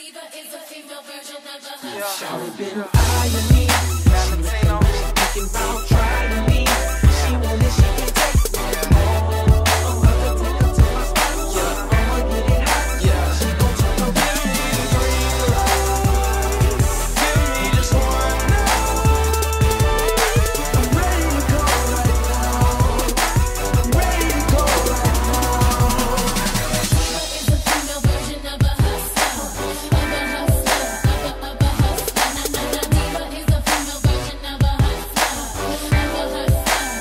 Shawty been eyeing me. She thinking about trying me. She want it, she can take it. I'ma take her to my spot. I'ma get it hot. She gon' turn around. Give me just one night. I'm ready to go right now. I'm ready to go right now. Diva is a female version of a hustler. Diva is a female version of a hustler.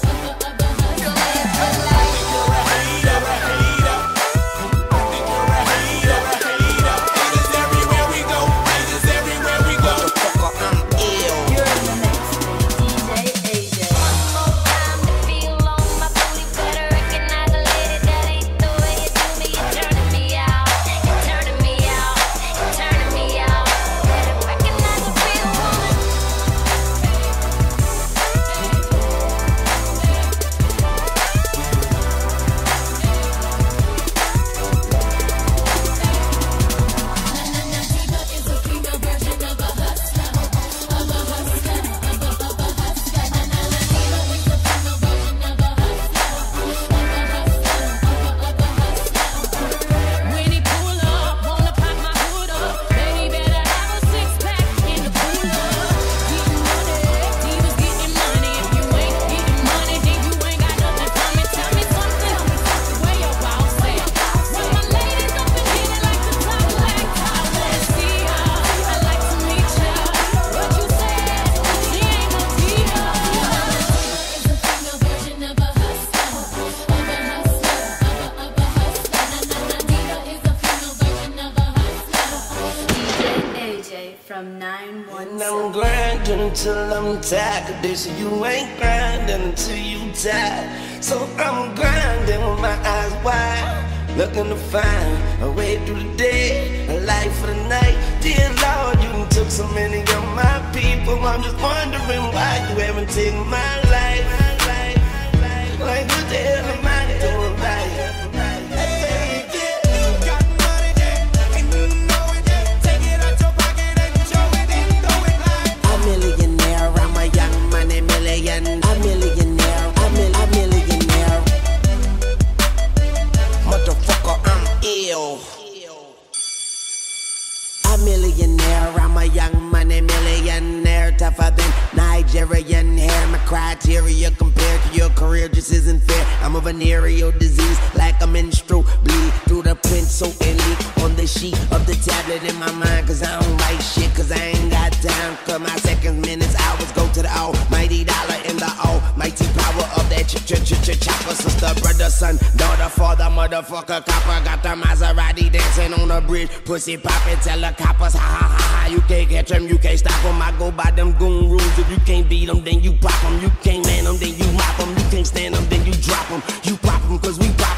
From 917. And I'm grinding until I'm tired of this. You ain't grinding until you tired. So I'm grinding with my eyes wide, looking to find a way through the day, a life for the night. Dear Lord, you done took so many of my people. I'm just wondering why you haven't taken my life. Like what the hell am I doing right? I'm a young money millionaire, tougher than Nigerian hair. My criteria compared to your career just isn't fair. I'm a venereal disease, like a menstrual bleed through the print so and leak on the sheet of the tablet in my mind. Cause I don't write shit, cause I ain't got time. Cause my seconds, minutes, hours go to the almighty dollar in the almighty power of that chopper. Sister, brother, son, daughter, father, motherfucker, copper. Got the Maserati dancing on the bridge, pussy poppin', tell the coppers, ha ha ha ha. You can't catch them, you can't stop them. I go by them goon rules. If you can't beat them, then you pop them. You can't man them, then you mop them. You can't stand them, then you drop them. You pop them, cause we pop